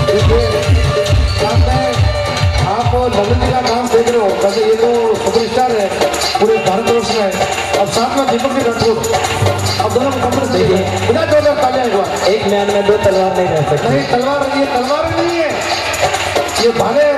आप नवीन जी का नाम देख रहे हो, वैसे ये तो सुपरस्टार है पूरे भारतवर्ष में। अब साथ में दीपक भी राठौर, अब दोनों मुकाबले देखिए बिना जोर तालियां एक बार। एक म्यान में दो तलवार नहीं रह सकती। नहीं, तलवार ये तलवार नहीं है, ये भाले